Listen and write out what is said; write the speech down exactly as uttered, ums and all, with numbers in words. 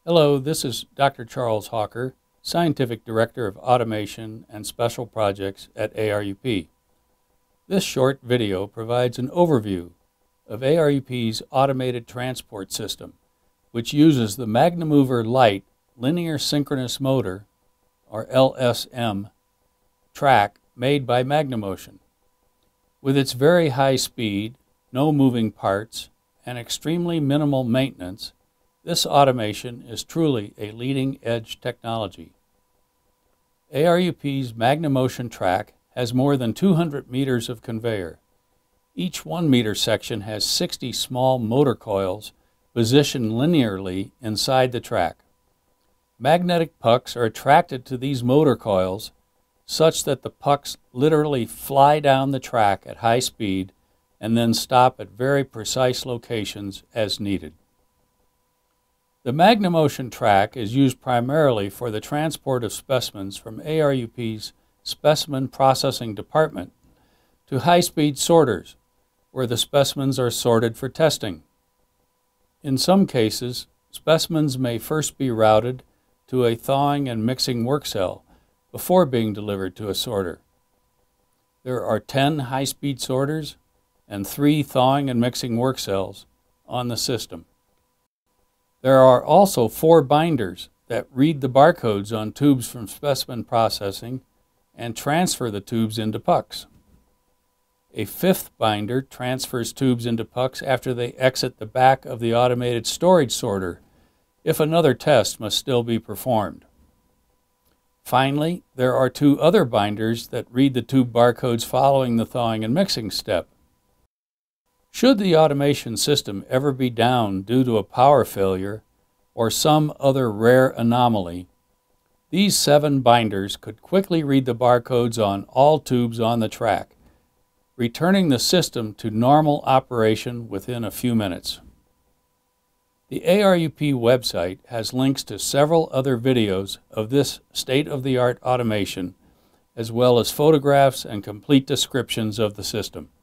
Hello, this is Doctor Charles Hawker, Scientific Director of Automation and Special Projects at A R U P. This short video provides an overview of A R U P's automated transport system, which uses the MagnaMover Light linear synchronous motor, or L S M, track made by MagnaMotion. With its very high speed, no moving parts, and extremely minimal maintenance, this automation is truly a leading-edge technology. A R U P's MagnaMotion track has more than two hundred meters of conveyor. Each one meter section has sixty small motor coils positioned linearly inside the track. Magnetic pucks are attracted to these motor coils such that the pucks literally fly down the track at high speed and then stop at very precise locations as needed. The MagnaMotion track is used primarily for the transport of specimens from A R U P's Specimen Processing Department to high-speed sorters, where the specimens are sorted for testing. In some cases, specimens may first be routed to a thawing and mixing work cell before being delivered to a sorter. There are ten high-speed sorters and three thawing and mixing work cells on the system. There are also four binders that read the barcodes on tubes from specimen processing and transfer the tubes into pucks. A fifth binder transfers tubes into pucks after they exit the back of the automated storage sorter, if another test must still be performed. Finally, there are two other binders that read the tube barcodes following the thawing and mixing step. Should the automation system ever be down due to a power failure or some other rare anomaly, these seven binders could quickly read the barcodes on all tubes on the track, returning the system to normal operation within a few minutes. The A R U P website has links to several other videos of this state-of-the-art automation, as well as photographs and complete descriptions of the system.